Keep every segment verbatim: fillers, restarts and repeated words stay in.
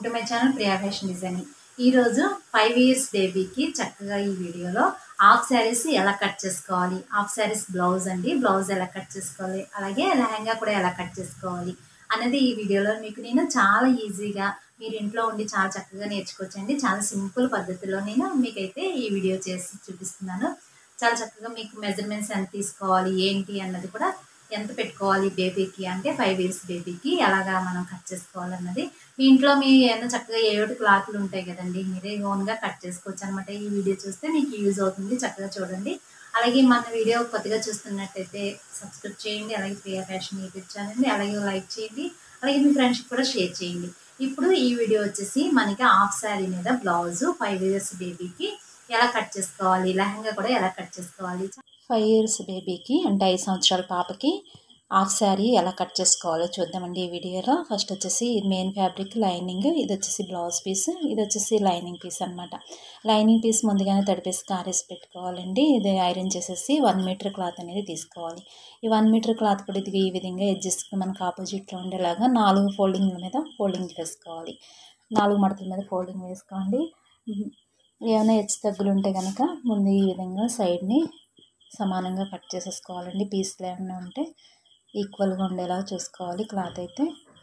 To my channel Priya fashion designing. ఈరోజు five years బేబీకి చక్కగా ఈ వీడియోలో హాఫ్ శారీస్ ఎలా కట్ చేసుకోవాలి, హాఫ్ శారీస్ బ్లౌజ్ అండి, బ్లౌజ్ ఎలా కట్ చేసుకోవాలి, అలాగే లెహంగా కూడా ఎలా కట్ చేసుకోవాలి అనేది ఈ వీడియోలో మీకు నేను చాలా ఈజీగా మీరు ఇంట్లో ఉండి చాలా చక్కగా నేర్చుకోవచ్చండి. చాలా సింపుల్ పద్ధతిలో నేను మీకైతే ఈ వీడియో చేసి చూపిస్తున్నాను. చాలా చక్కగా మీకు మెజర్మెంట్స్ ఎంత తీసుకోవాలి ఏంటి అన్నది కూడా, ఎంత పెట్టుకోవాలి బేబీకి అంటే ఫైవ్ ఇయర్స్ బేబీకి ఎలాగా మనం కట్ చేసుకోవాలన్నది మీ ఇంట్లో మీ ఏమైనా చక్కగా ఏడు క్లాత్లు ఉంటాయి కదండి, మీరే ఓన్గా కట్ చేసుకోవచ్చు అనమాట. ఈ వీడియో చూస్తే మీకు యూజ్ అవుతుంది, చక్కగా చూడండి. అలాగే మన వీడియో కొత్తగా చూస్తున్నట్టయితే సబ్స్క్రైబ్ చేయండి, అలాగే ప్రియా ఫ్యాషన్ యూట్యూబ్ ఛానల్ని అలాగే లైక్ చేయండి, అలాగే మీ ఫ్రెండ్స్కి కూడా షేర్ చేయండి. ఇప్పుడు ఈ వీడియో వచ్చేసి మనకి హాఫ్ శారీ మీద బ్లౌజు ఫైవ్ ఇయర్స్ బేబీకి ఎలా కట్ చేసుకోవాలి, లెహంగా కూడా ఎలా కట్ చేసుకోవాలి. ఫైవ్ ఇయర్స్ బేబీకి అంటే ఐదు సంవత్సరాల పాపకి హాఫ్ శారీ ఎలా కట్ చేసుకోవాలో చూద్దామండి ఈ వీడియోలో. ఫస్ట్ వచ్చేసి మెయిన్ ఫ్యాబ్రిక్ లైనింగ్, ఇది వచ్చేసి బ్లౌజ్ పీస్, ఇది వచ్చేసి లైనింగ్ పీస్ అనమాట. లైనింగ్ పీస్ ముందుగానే తడిపేసి కారేసి పెట్టుకోవాలండి. ఇది ఐరన్ చేసేసి వన్ మీటర్ క్లాత్ అనేది తీసుకోవాలి. ఈ వన్ మీటర్ క్లాత్ కూడా ఇది ఈ విధంగా ఎడ్జెస్కి మనకు ఆపోజిట్లో ఉండేలాగా నాలుగు ఫోల్డింగ్ల మీద ఫోల్డింగ్ వేసుకోవాలి. నాలుగు మడతల మీద ఫోల్డింగ్ వేసుకోండి. ఏమైనా హెచ్చు తగ్గులు ఉంటే కనుక ముందు ఈ విధంగా సైడ్ని సమానంగా కట్ చేసేసుకోవాలండి. పీస్లు ఏమైనా ఉంటే ఈక్వల్గా ఉండేలా చూసుకోవాలి. క్లాత్ అయితే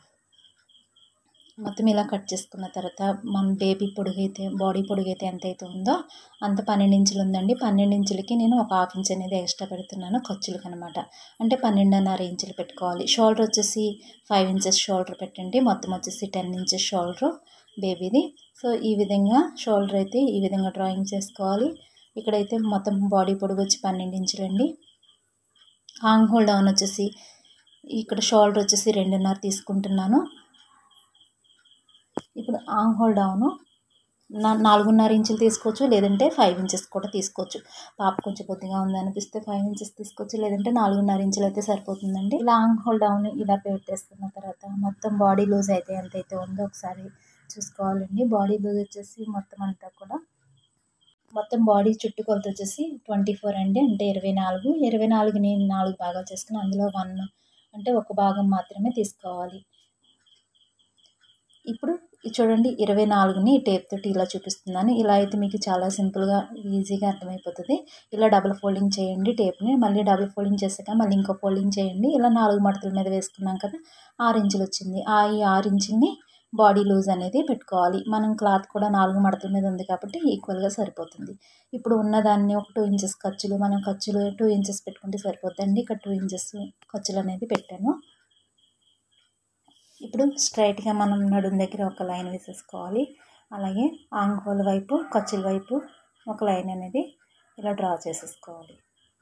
మొత్తం ఇలా కట్ చేసుకున్న తర్వాత మన బేబీ పొడుగైతే బాడీ పొడుగైతే ఎంతైతే ఉందో అంత పన్నెండు ఇంచులు ఉందండి. పన్నెండు ఇంచులకి నేను ఒక హాఫ్ ఇంచ్ అనేది ఎక్స్ట్రా పెడుతున్నాను ఖర్చులకు అనమాట. అంటే పన్నెండున్నర ఇంచులు పెట్టుకోవాలి. షోల్డర్ వచ్చేసి ఫైవ్ ఇంచెస్ షోల్డర్ పెట్టండి. మొత్తం వచ్చేసి టెన్ ఇంచెస్ షోల్డర్ బేబీది. సో ఈ విధంగా షోల్డర్ అయితే ఈ విధంగా డ్రాయింగ్ చేసుకోవాలి. ఇక్కడైతే మొత్తం బాడీ పొడుగు వచ్చి పన్నెండు ఇంచులండి. ఆర్మ్ హోల్ డౌన్ వచ్చేసి ఇక్కడ షోల్డర్ వచ్చేసి రెండున్నర తీసుకుంటున్నాను. ఇప్పుడు ఆర్మ్ హోల్ డౌను నా నాలుగున్నర ఇంచులు తీసుకోవచ్చు, లేదంటే ఫైవ్ ఇంచెస్ కూడా తీసుకోవచ్చు. పాప కొంచెం కొద్దిగా ఉందనిపిస్తే ఫైవ్ ఇంచెస్ తీసుకోవచ్చు, లేదంటే నాలుగున్నర ఇంచులు అయితే సరిపోతుందండి. ఇలా ఆర్మ్ హోల్ డౌన్ ఇలా పెట్టేసుకున్న తర్వాత మొత్తం బాడీ లూజ్ అయితే ఎంతైతే ఉందో ఒకసారి చూసుకోవాలండి. బాడీ లూజ్ వచ్చేసి మొత్తం అంతా కూడా మొత్తం బాడీ చుట్టుకొలత వచ్చేసి ట్వంటీ ఫోర్ అండి, అంటే ఇరవై నాలుగు ఇరవై నాలుగుని నాలుగు భాగాలు చేసుకుని అందులో వన్ అంటే ఒక భాగం మాత్రమే తీసుకోవాలి. ఇప్పుడు చూడండి ఇరవై నాలుగుని టేప్ తోటి ఇలా చూపిస్తున్నాను. ఇలా అయితే మీకు చాలా సింపుల్గా ఈజీగా అర్థమైపోతుంది. ఇలా డబుల్ ఫోల్డింగ్ చేయండి టేప్ని, మళ్ళీ డబుల్ ఫోల్డింగ్ చేసాక మళ్ళీ ఇంకో ఫోల్డింగ్ చేయండి. ఇలా నాలుగు మడతల మీద వేసుకున్నాం కదా, ఆరు ఇంచులు వచ్చింది. ఆ ఈ ఆరు ఇంచుని బాడీ లూజ్ అనేది పెట్టుకోవాలి. మనం క్లాత్ కూడా నాలుగు మడతల మీద ఉంది కాబట్టి ఈక్వల్గా సరిపోతుంది. ఇప్పుడు ఉన్నదాన్ని ఒక టూ ఇంచెస్ ఖర్చులు, మనం ఖర్చులు టూ ఇంచెస్ పెట్టుకుంటే సరిపోతుందండి. ఇక్కడ టూ ఇంచెస్ ఖర్చులు అనేది పెట్టాను. ఇప్పుడు స్ట్రైట్గా మనం నడుం దగ్గర ఒక లైన్ వేసేసుకోవాలి. అలాగే ఆర్మ్ హోల్ వైపు ఖర్చుల వైపు ఒక లైన్ అనేది ఇలా డ్రా చేసేసుకోవాలి.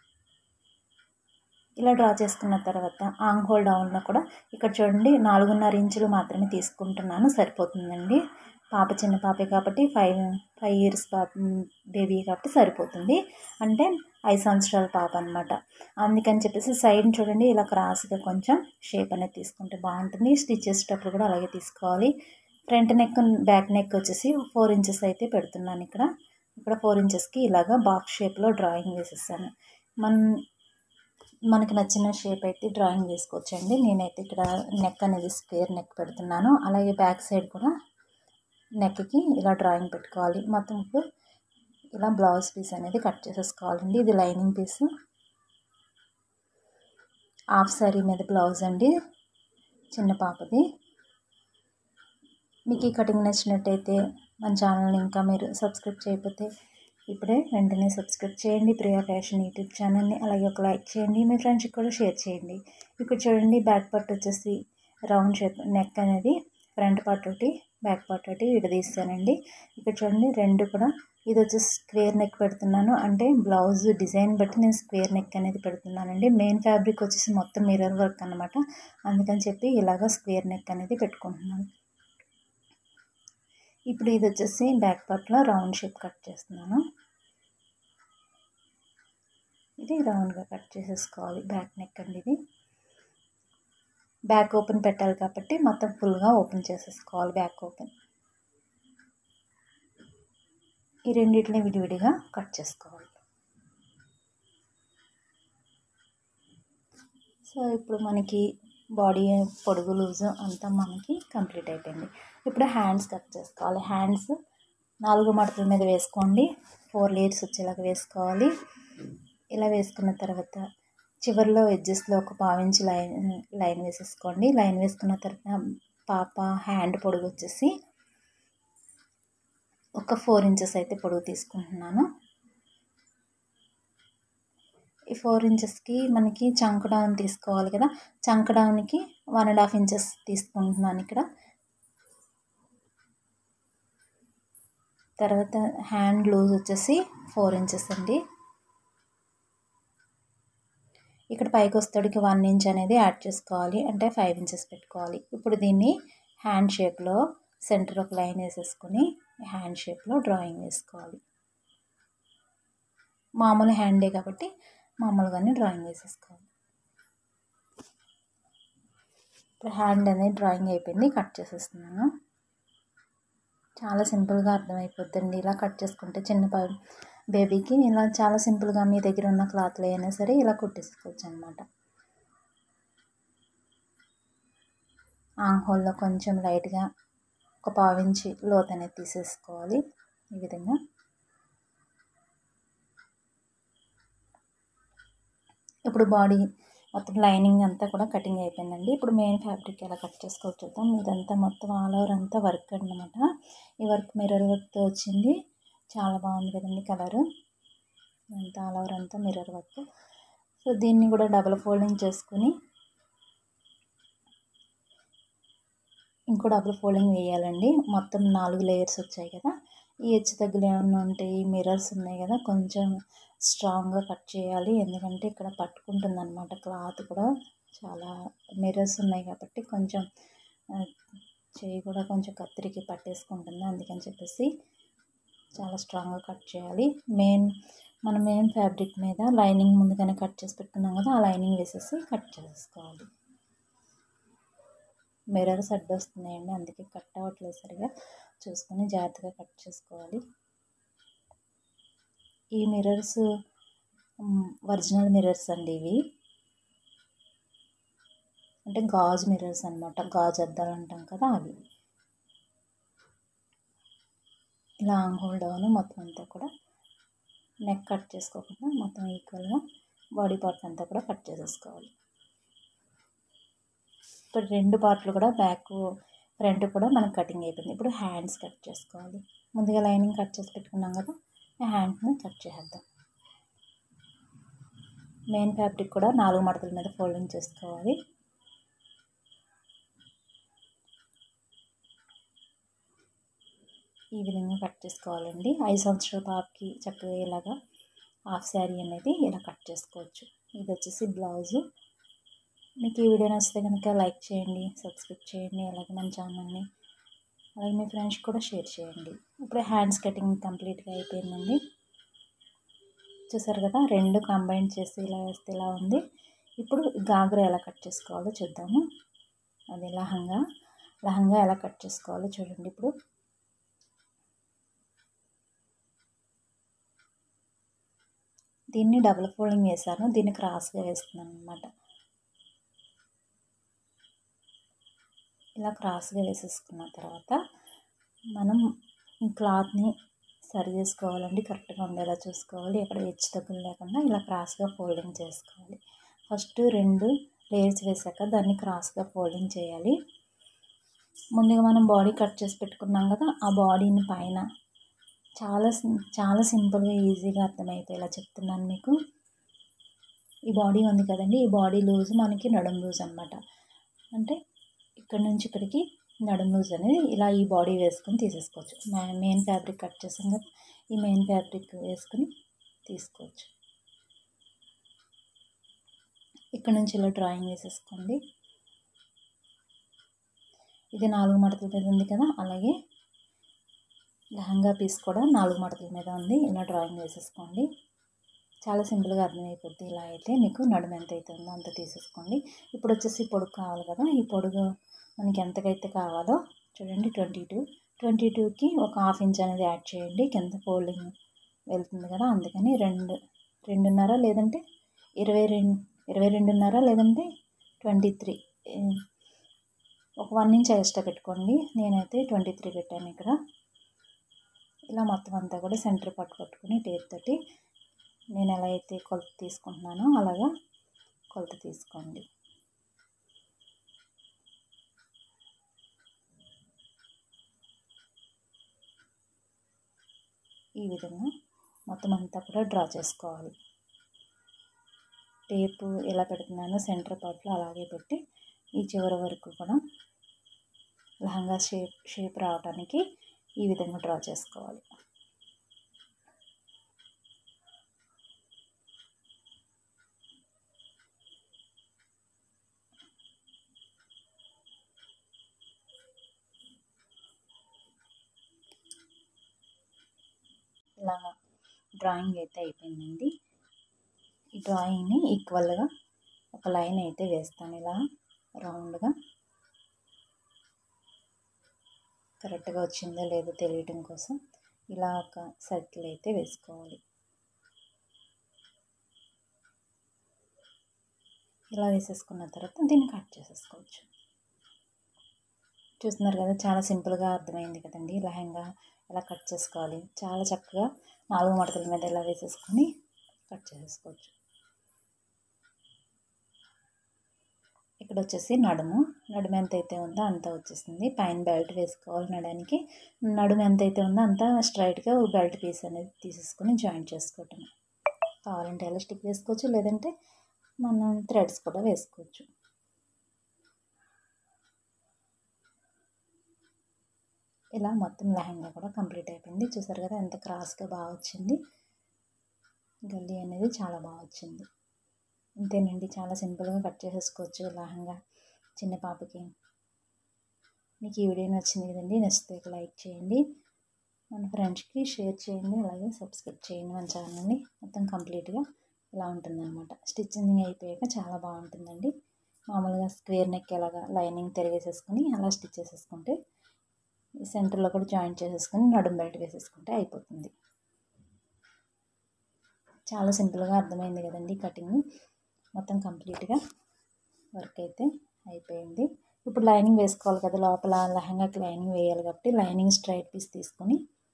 ఇలా డ్రా చేసుకున్న తర్వాత ఆర్మ్ హోల్ డౌన్లో కూడా ఇక్కడ చూడండి నాలుగున్నర ఇంచులు మాత్రమే తీసుకుంటున్నాను, సరిపోతుందండి. పాప చిన్న పాపే కాబట్టి ఫైవ్ ఫైవ్ ఇయర్స్ పాప బేబీ కాబట్టి సరిపోతుంది. అంటే ఐదు సంవత్సరాల పాప అనమాట. అందుకని చెప్పేసి సైడ్ చూడండి ఇలా క్రాస్గా కొంచెం షేప్ అనేది తీసుకుంటే బాగుంటుంది. స్టిచ్ చేసేటప్పుడు కూడా అలాగే తీసుకోవాలి. ఫ్రంట్ నెక్ బ్యాక్ నెక్ వచ్చేసి ఫోర్ ఇంచెస్ అయితే పెడుతున్నాను. ఇక్కడ ఇక్కడ ఫోర్ ఇంచెస్కి ఇలాగా బాక్స్ షేప్లో డ్రాయింగ్ వేసేసాను. మన మనకి నచ్చిన షేప్ అయితే డ్రాయింగ్ వేసుకోవచ్చండి. నేనైతే ఇక్కడ నెక్ అనేది స్క్వేర్ నెక్ పెడుతున్నాను. అలాగే బ్యాక్ సైడ్ కూడా నెక్కి ఇలా డ్రాయింగ్ పెట్టుకోవాలి. మొత్తం ఇప్పుడు ఇలా బ్లౌజ్ పీస్ అనేది కట్ చేసేసుకోవాలండి. ఇది లైనింగ్ పీస్, హాఫ్ శారీ మీద బ్లౌజ్ అండి, చిన్న పాపది. మీకు ఈ కటింగ్ నచ్చినట్టయితే మన ఛానల్ని ఇంకా మీరు సబ్స్క్రైబ్ చేయకపోతే ఇప్పుడే వెంటనే సబ్స్క్రైబ్ చేయండి ప్రియా ఫ్యాషన్ యూట్యూబ్ ఛానల్ని. అలాగే ఒక లైక్ చేయండి, మీ ఫ్రెండ్స్కి కూడా షేర్ చేయండి. ఇక్కడ చూడండి బ్యాక్ పార్ట్ వచ్చేసి రౌండ్ షేప్ నెక్ అనేది ఫ్రంట్ పార్ట్ ఒకటి బ్యాక్ పార్ట్ ఒకటి విడదీస్తానండి. ఇక్కడ చూడండి రెండు కూడా ఇది వచ్చేసి స్క్వేర్ నెక్ పెడుతున్నాను, అంటే బ్లౌజ్ డిజైన్ బట్టి నేను స్క్వేర్ నెక్ అనేది పెడుతున్నానండి. మెయిన్ ఫ్యాబ్రిక్ వచ్చేసి మొత్తం మిర్రర్ వర్క్ అనమాట, అందుకని చెప్పి ఇలాగ స్క్వేర్ నెక్ అనేది పెట్టుకుంటున్నాను. ఇప్పుడు ఇది వచ్చేసి బ్యాక్ పార్ట్లో రౌండ్ షేప్ కట్ చేస్తున్నాను. ఇది రౌండ్గా కట్ చేసేసుకోవాలి. బ్యాక్ నెక్ అండి, ఇది బ్యాక్ ఓపెన్ పెట్టాలి కాబట్టి మొత్తం ఫుల్గా ఓపెన్ చేసేసుకోవాలి. బ్యాక్ ఓపెన్ ఈ రెండింటిని విడివిడిగా కట్ చేసుకోవాలి. సో ఇప్పుడు మనకి బాడీ పొడుగు లూజు అంతా మనకి కంప్లీట్ అయిపోయింది. ఇప్పుడు హ్యాండ్స్ కట్ చేసుకోవాలి. హ్యాండ్స్ నాలుగు మడతల మీద వేసుకోండి. ఫోర్ లేయర్స్ వచ్చేలాగా వేసుకోవాలి. ఇలా వేసుకున్న తర్వాత చివరిలో ఎడ్జెస్లో ఒక పావించి లైన్ లైన్ వేసేసుకోండి. లైన్ వేసుకున్న తర్వాత పాప హ్యాండ్ పొడుగు వచ్చేసి ఒక ఫోర్ ఇంచెస్ అయితే పొడుగు తీసుకుంటున్నాను. ఈ ఫోర్ ఇంచెస్కి మనకి చంక్ డౌన్ తీసుకోవాలి కదా, చంక్ డౌన్కి వన్ అండ్ హాఫ్ ఇంచెస్ తీసుకుంటున్నాను ఇక్కడ. తర్వాత హ్యాండ్ లూజ్ వచ్చేసి ఫోర్ ఇంచెస్ అండి. ఇక్కడ పైకి వస్తాడికి వన్ ఇంచ్ అనేది యాడ్ చేసుకోవాలి, అంటే ఫైవ్ ఇంచెస్ పెట్టుకోవాలి. ఇప్పుడు దీన్ని హ్యాండ్ షేప్లో సెంటర్ ఒక లైన్ వేసేసుకొని హ్యాండ్ షేప్లో డ్రాయింగ్ వేసుకోవాలి. మామూలు హ్యాండే కాబట్టి మామూలుగానే డ్రాయింగ్ వేసేసుకోవాలి. ఇప్పుడు హ్యాండ్ అనేది డ్రాయింగ్ అయిపోయింది, కట్ చేసేస్తున్నాను. చాలా సింపుల్గా అర్థమైపోద్దండి. ఇలా కట్ చేసుకుంటే చిన్న బేబీకి ఇలా చాలా సింపుల్గా మీ దగ్గర ఉన్న క్లాత్లో అయినా సరే ఇలా కుట్టేసుకోవచ్చు అనమాట. ఆర్మ్ హోల్లో కొంచెం లైట్గా ఒక పావించి లోత్ అనేది తీసేసుకోవాలి. ఈ విధంగా ఇప్పుడు బాడీ మొత్తం లైనింగ్ అంతా కూడా కటింగ్ అయిపోయిందండి. ఇప్పుడు మెయిన్ ఫ్యాబ్రిక్ ఎలా కట్ చేసుకోవచ్చు చూద్దాం. ఇదంతా మొత్తం ఆల్ ఓవర్ అంతా వర్క్ అనమాట. ఈ వర్క్ మిర్రర్ వర్క్తో వచ్చింది, చాలా బాగుంది కదండి కలరు. అంతా ఆల్ ఓవర్ అంతా మిర్రర్ వర్క్. సో దీన్ని కూడా డబుల్ ఫోల్డింగ్ చేసుకుని ఇంకో డబుల్ ఫోల్డింగ్ వేయాలండి. మొత్తం నాలుగు లేయర్స్ వచ్చాయి కదా, ఈ హెచ్చు తగ్గులు ఏమన్నా ఉంటాయి, మిర్రర్స్ ఉన్నాయి కదా, కొంచెం స్ట్రాంగ్గా కట్ చేయాలి. ఎందుకంటే ఇక్కడ పట్టుకుంటుంది అనమాట క్లాత్ కూడా, చాలా మిర్రర్స్ ఉన్నాయి కాబట్టి కొంచెం చేయి కూడా కొంచెం కత్తిరికి పట్టేసుకుంటుంది. అందుకని చెప్పేసి చాలా స్ట్రాంగ్గా కట్ చేయాలి. మెయిన్ మన మెయిన్ ఫ్యాబ్రిక్ మీద లైనింగ్ ముందుగానే కట్ చేసి పెట్టుకున్నాం కదా, ఆ లైనింగ్ వేసేసి కట్ చేసుకోవాలి. మిర్రర్స్ అడ్డు వస్తున్నాయండి, అందుకే కట్ అవ్వట్లేదు సరిగా, చూసుకొని జాగ్రత్తగా కట్ చేసుకోవాలి. ఈ మిర్రర్స్ ఒరిజినల్ మిర్రర్స్ అండి ఇవి, అంటే గాజు మిర్రర్స్ అనమాట, గాజు అద్దాలు అంటాం కదా అవి. ఇలా ఆర్మ్ హోల్ డౌన్ మొత్తం అంతా కూడా నెక్ కట్ చేసుకోకుండా మొత్తం ఈక్వల్గా బాడీ పార్ట్ అంతా కూడా కట్ చేసేసుకోవాలి. ఇప్పుడు రెండు పార్ట్లు కూడా బ్యాక్ ఫ్రంట్ కూడా మనకు కటింగ్ అయిపోయింది. ఇప్పుడు హ్యాండ్స్ కట్ చేసుకోవాలి. ముందుగా లైనింగ్ కట్ చేసి పెట్టుకున్నాం కదా, హ్యాండ్స్ని కట్ చేద్దాం. మెయిన్ ఫ్యాబ్రిక్ కూడా నాలుగు మడతల మీద ఫోల్డింగ్ చేసుకోవాలి. ఈ విధంగా కట్ చేసుకోవాలండి. ఐదు సంవత్సరాల పాపకి చక్కగా ఇలాగా హాఫ్ శారీ అనేది ఇలా కట్ చేసుకోవచ్చు. ఇది వచ్చేసి బ్లౌజు. మీకు ఈ వీడియో నచ్చితే కనుక లైక్ చేయండి, సబ్స్క్రైబ్ చేయండి, అలాగే మన ఛానల్ని అలాగే మీ ఫ్రెండ్స్ కూడా షేర్ చేయండి. ఇప్పుడు హ్యాండ్స్ కటింగ్ కంప్లీట్గా అయిపోయిందండి. చూసారు కదా, రెండు కంబైన్ చేసి ఇలా వేస్తే ఇలా ఉంది. ఇప్పుడు గాగ్రా ఎలా కట్ చేసుకోవాలో చూద్దాము. అది లహంగా లహంగా ఎలా కట్ చేసుకోవాలో చూడండి. ఇప్పుడు దీన్ని డబుల్ ఫోల్డింగ్ వేసాను, దీన్ని క్రాస్గా వేస్తున్నాను అనమాట. ఇలా క్రాస్గా వేసేసుకున్న తర్వాత మనం క్లాత్ని సరి చేసుకోవాలండి, కరెక్ట్గా ఉండేలా చూసుకోవాలి. ఎక్కడ హెచ్చు తగ్గులు లేకుండా ఇలా క్రాస్గా ఫోల్డింగ్ చేసుకోవాలి. ఫస్ట్ రెండు లేయర్స్ వేసాక దాన్ని క్రాస్గా ఫోల్డింగ్ చేయాలి. ముందుగా మనం బాడీ కట్ చేసి పెట్టుకున్నాం కదా, ఆ బాడీని పైన చాలా చాలా సింపుల్గా ఈజీగా అర్థమైపోయేలా చెప్తున్నాను మీకు. ఈ బాడీ ఉంది కదండి, ఈ బాడీ లూజ్ మనకి నడుం లూజ్ అనమాట. అంటే ఇక్కడ నుంచి ఇక్కడికి నడుం లూజ్ అనేది ఇలా ఈ బాడీ వేసుకొని తీసేసుకోవచ్చు. మెయిన్ ఫ్యాబ్రిక్ కట్ చేసాం కదా, ఈ మెయిన్ ఫ్యాబ్రిక్ వేసుకొని తీసుకోవచ్చు. ఇక్కడ నుంచి ఇలా డ్రాయింగ్ వేసేసుకోండి. ఇది నాలుగు మడతల మీద ఉంది కదా, అలాగే లెహంగా పీస్ కూడా నాలుగు మడతల మీద ఉంది. ఇలా డ్రాయింగ్ వేసేసుకోండి. చాలా సింపుల్గా అర్థమైపోద్ది. ఇలా అయితే మీకు నడుము ఎంత అయితే ఉందో అంత తీసేసుకోండి. ఇప్పుడు వచ్చేసి పొడుగు కావాలి కదా, ఈ పొడుగు మనకి ఎంతకైతే కావాలో చూడండి, ట్వంటీ టూ ట్వంటీ టూకి ఒక హాఫ్ ఇంచ్ అనేది యాడ్ చేయండి. కింద ఫోల్డింగ్ వెళ్తుంది కదా, అందుకని రెండు రెండున్నర లేదంటే ఇరవై రెండు ఇరవై రెండున్నర లేదంటే ట్వంటీ త్రీ ఒక వన్ ఇంచ్ ఎక్స్ట్రా పెట్టుకోండి. నేనైతే ట్వంటీ త్రీ పెట్టాను ఇక్కడ. ఇలా మొత్తం అంతా కూడా సెంటర్ పట్టు పట్టుకుని టేప్ తోటి నేను ఎలా అయితే కొలత తీసుకుంటున్నానో అలాగా కొలత తీసుకోండి. ఈ విధంగా మొత్తం అంతా కూడా డ్రా చేసుకోవాలి. టేపు ఎలా పెడుతున్నానో సెంటర్ పార్ట్లో అలాగే పెట్టి ఈ చివరి వరకు కూడా లహంగా షేప్ షేప్ రావడానికి ఈ విధంగా డ్రా చేసుకోవాలి. ఇలా డ్రాయింగ్ అయితే అయిపోయిందండి. ఈ డ్రాయింగ్ని ఈక్వల్గా ఒక లైన్ అయితే వేస్తాను. ఇలా రౌండ్గా కరెక్ట్గా వచ్చిందో లేదో తెలియటం కోసం ఇలా ఒక సర్కిల్ అయితే వేసుకోవాలి. ఇలా వేసేసుకున్న తర్వాత దీన్ని కట్ చేసేసుకోవచ్చు. చూస్తున్నారు కదా, చాలా సింపుల్గా అర్థమైంది కదండి. లెహంగా ఎలా కట్ చేసుకోవాలి, చాలా చక్కగా నాలుగు మడతల మీద ఇలా వేసేసుకొని కట్ చేసేసుకోవచ్చు. ఇక్కడ వచ్చేసి నడుము నడుము ఎంత అయితే ఉందో అంత వచ్చేసింది. పైన బెల్ట్ వేసుకోవాలి. నడానికి నడుము ఎంత అయితే ఉందో అంత స్ట్రైట్గా బెల్ట్ పీస్ అనేది తీసేసుకొని జాయింట్ చేసుకోవటం. కావాలంటే ఎలాస్టిక్ వేసుకోవచ్చు, లేదంటే మనం థ్రెడ్స్ కూడా వేసుకోవచ్చు. ఇలా మొత్తం లెహంగా కూడా కంప్లీట్ అయిపోయింది. చూసారు కదా ఎంత క్రాస్గా బాగా వచ్చింది. గల్లీ అనేది చాలా బాగా వచ్చింది. అంతేనండి, చాలా సింపుల్గా కట్ చేసేసుకోవచ్చు లెహంగా చిన్న పాపకి. మీకు ఈ వీడియో నచ్చింది కదండి. నచ్చితే లైక్ చేయండి, మన ఫ్రెండ్స్కి షేర్ చేయండి, అలాగే సబ్స్క్రైబ్ చేయండి మన ఛానల్ని. మొత్తం కంప్లీట్గా ఇలా ఉంటుందన్నమాట. స్టిచ్చింగ్ అయిపోయాక చాలా బాగుంటుందండి. మామూలుగా స్క్వేర్ నెక్ ఎలాగా లైనింగ్ తిరిగేసేసుకొని అలా స్టిచ్ చేసేసుకుంటే సెంటర్లో కూడా జాయింట్ చేసేసుకొని నడుము బెల్ట్ వేసేసుకుంటే అయిపోతుంది. చాలా సింపుల్గా అర్థమైంది కదండి. కటింగ్ మొత్తం కంప్లీట్గా వర్క్ అయితే అయిపోయింది. ఇప్పుడు లైనింగ్ వేసుకోవాలి కదా, లోపల లెహంగాకి లైనింగ్ వేయాలి కాబట్టి లైనింగ్ స్ట్రైట్ పీస్ తీసుకొని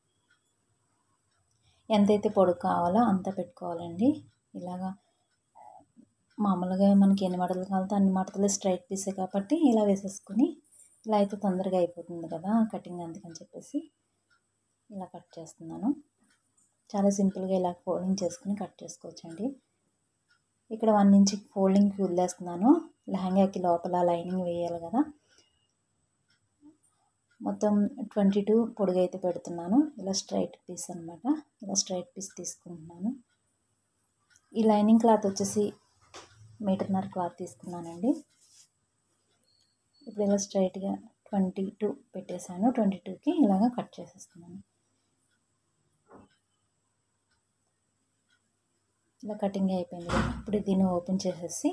ఎంతైతే పొడుగు కావాలో అంత పెట్టుకోవాలండి. ఇలాగా మామూలుగా మనకి ఎన్ని మడతలు కావాలో అన్ని మడతలు స్ట్రైట్ పీసే కాబట్టి ఇలా వేసేసుకొని ఇలా అయితే తొందరగా అయిపోతుంది కదా కటింగ్, అందుకని చెప్పేసి ఇలా కట్ చేస్తున్నాను. చాలా సింపుల్గా ఇలా ఫోల్డింగ్ చేసుకుని కట్ చేసుకోవచ్చండి. ఇక్కడ వన్ ఇంచ్ ఫోల్డింగ్కి వదిలేస్తున్నాను. లెహంగాకి లోపల లైనింగ్ వేయాలి కదా, మొత్తం ట్వంటీ టూ పొడుగు అయితే పెడుతున్నాను. ఇలా స్ట్రైట్ పీస్ అనమాట. ఇలా స్ట్రైట్ పీస్ తీసుకుంటున్నాను. ఈ లైనింగ్ క్లాత్ వచ్చేసి మీటర్నర క్లాత్ తీసుకున్నానండి. ఇప్పుడు ఇలా స్ట్రైట్గా ట్వంటీ టూ పెట్టేశాను. ట్వంటీ టూకి ఇలాగా కట్ చేసేస్తున్నాను. ఇలా కటింగ్ అయిపోయింది. ఇప్పుడు దీన్ని ఓపెన్ చేసేసి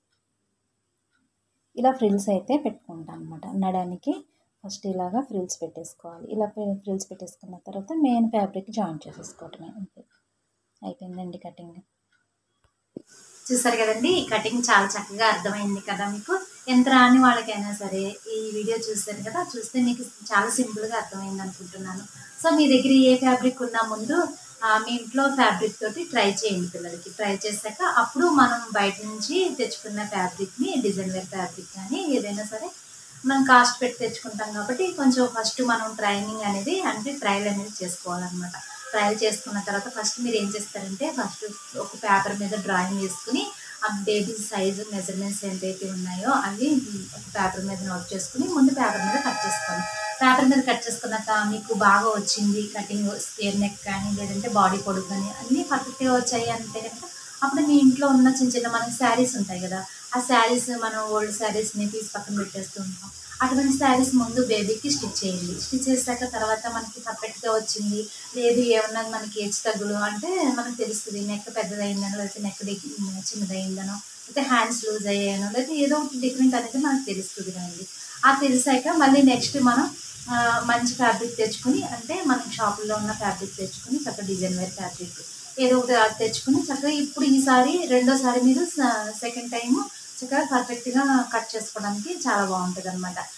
ఇలా ఫ్రిల్స్ అయితే పెట్టుకుంటాను అనమాట. నడానికి ఫస్ట్ ఇలాగా ఫ్రిల్స్ పెట్టేసుకోవాలి. ఇలా ఫ్రిల్స్ పెట్టేసుకున్న తర్వాత మెయిన్ ఫ్యాబ్రిక్ జాయిన్ చేసేసుకోవటమే. అంతే, అయిపోయిందండి కటింగ్. చూసారు కదండి, ఈ కటింగ్ చాలా చక్కగా అర్థమైంది కదా మీకు. ఎంత రాని వాళ్ళకైనా సరే ఈ వీడియో చూస్తారు కదా, చూస్తే మీకు చాలా సింపుల్గా అర్థమైంది అనుకుంటున్నాను. సో మీ దగ్గర ఏ ఫ్యాబ్రిక్ ఉన్నా ముందు మీ ఇంట్లో ఫ్యాబ్రిక్ తోటి ట్రై చేయండి పిల్లలకి. ట్రై చేశాక అప్పుడు మనం బయట నుంచి తెచ్చుకున్న ఫ్యాబ్రిక్ని, డిజైన్ వేర్ ఫ్యాబ్రిక్ కానీ ఏదైనా సరే మనం కాస్ట్ పెట్టి తెచ్చుకుంటాం కాబట్టి కొంచెం ఫస్ట్ మనం ట్రైనింగ్ అనేది అంటే ట్రయల్ అనేది చేసుకోవాలన్నమాట. ట్రయల్ చేసుకున్న తర్వాత ఫస్ట్ మీరు ఏం చేస్తారంటే ఫస్ట్ ఒక పేపర్ మీద డ్రాయింగ్ వేసుకుని ఆ బేబీ సైజు మెజర్మెంట్స్ ఎంతైతే ఉన్నాయో అవి ఒక పేపర్ మీద నోట్ చేసుకుని ముందు పేపర్ మీద కట్ చేసుకోండి. పేపర్ మీద కట్ చేసుకున్నాక మీకు బాగా వచ్చింది కటింగ్, స్క్వేర్ నెక్ కానీ లేదంటే బాడీ పొడుగు కానీ అన్నీ పర్ఫెక్ట్గా వచ్చాయి అంటే కనుక అప్పుడు మీ ఇంట్లో ఉన్న చిన్న చిన్న మనకి శారీస్ ఉంటాయి కదా, ఆ శారీస్ మనం ఓల్డ్ శారీస్ని తీసి పక్కన పెట్టేస్తూ ఉంటాం. అటువంటి శారీస్ ముందు బేబీకి స్టిచ్ చేయండి. స్టిచ్ చేశాక తర్వాత మనకి పర్ఫెక్ట్గా వచ్చింది లేదు ఏమన్నా మనకి ఏజ్ తగ్గులు అంటే మనకు తెలుస్తుంది. నెక్ పెద్దదైందనో లేకపోతే నెక్ చిన్నదైందనో లేకపోతే హ్యాండ్స్ లూజ్ అయ్యానో లేకపోతే ఏదో ఒకటి డిఫరెంట్ అనేది మనకు తెలుస్తుంది కదండి. ఆ తెలిసాక మళ్ళీ నెక్స్ట్ మనం మంచి ఫ్యాబ్రిక్ తెచ్చుకుని అంటే మన షాపుల్లో ఉన్న ఫ్యాబ్రిక్ తెచ్చుకుని చక్కగా డిజైన్ వేర్ ఫ్యాబ్రిక్ ఏదో ఒకటి తెచ్చుకుని చక్కగా ఇప్పుడు ఈసారి రెండోసారి మీరు సెకండ్ టైము చక్కగా పర్ఫెక్ట్గా కట్ చేసుకోవడానికి చాలా బాగుంటుంది అనమాట.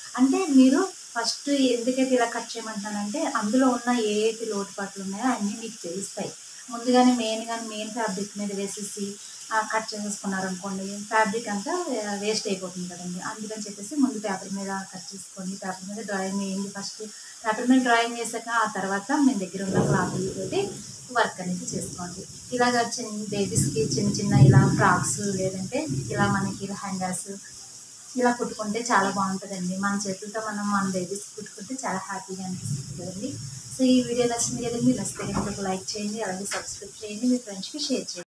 అంటే మీరు ఫస్ట్ ఎందుకైతే ఇలా కట్ చేయమంటున్నానంటే అందులో ఉన్న ఏ ఏటి లోటుపాట్లు ఉన్నాయో అన్నీ మీకు తెలుస్తాయి. ముందుగానే మెయిన్‌గానే మెయిన్ ఫ్యాబ్రిక్ మీద వేసేసి ఆహ్, కట్ చేసేసుకున్నారనుకోండి ఫ్యాబ్రిక్ అంతా వేస్ట్ అయిపోతుంది కదండీ! అందుకని చెప్పేసి ముందు పేపర్ మీద కట్ చేసుకోండి. పేపర్ మీద డ్రాయింగ్ వేయండి ఫస్ట్. పేపర్ మీద డ్రాయింగ్ వేసాక ఆ తర్వాత మీ దగ్గర ఉన్న క్లాతులతోటి వర్క్ అనేది చేసుకోండి. ఇలాగ చిన్న బేబీస్‌కి చిన్న చిన్న ఇలా ఫ్రాక్స్ లేదంటే ఇలా మనకి లెహంగాస్ ఇలా కుట్టుకుంటే చాలా బాగుంటుందండి. మన చేతులతో మనం మన బేబీస్‌కి కుట్టుకుంటే చాలా హ్యాపీగా అనిపిస్తుంది కదండీ! సో, ఈ వీడియో నచ్చింది కదండీ! నచ్చితే గనుక ఒక లైక్ చేయండి. అలాగే సబ్స్క్రైబ్ చేయండి. మీ ఫ్రెండ్స్‌కి షేర్ చేయండి.